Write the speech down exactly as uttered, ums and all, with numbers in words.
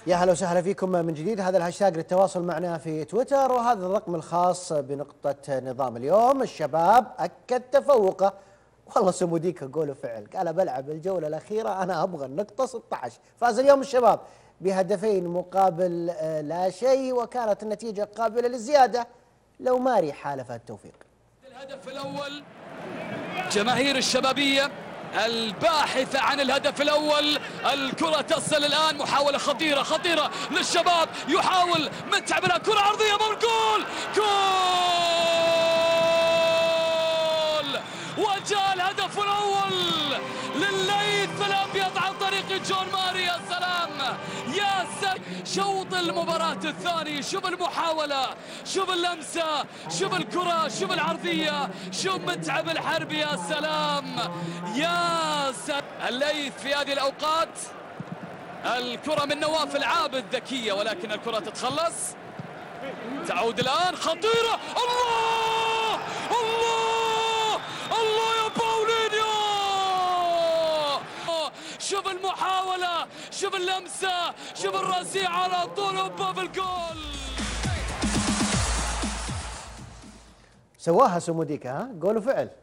يا هلا وسهلا فيكم من جديد. هذا الهاشتاج للتواصل معنا في تويتر، وهذا الرقم الخاص بنقطة نظام اليوم. الشباب أكد تفوقه. والله سموديك قول وفعل، قال بلعب الجولة الأخيرة أنا أبغى النقطة ستة عشر. فاز اليوم الشباب بهدفين مقابل لا شيء، وكانت النتيجة قابلة للزيادة لو ماري حالفها التوفيق. الهدف الأول جماهير الشبابية الباحثة عن الهدف الأول. الكرة تصل الآن، محاولة خطيرة خطيرة للشباب، يحاول متعب لها كرة عرضية بالجول، جول! وجاء الهدف الأول للليث الأبيض عن طريق جون ماري. يا سلام يا سلام، شوط المباراة الثاني، شوف المحاولة، شوف اللمسة، شوف الكرة، شوف العرضية، شوف متعب الحربي. يا سلام يا سلام. الليث في هذه الأوقات الكرة من نواف العابد ذكية، ولكن الكرة تتخلص، تعود الآن خطيرة. الله الله الله يا باولينيو، شوف المحاولة، شوف اللمسة، شوف الراسية على طول وباب الجول. سواها سموديك، ها قول وفعل.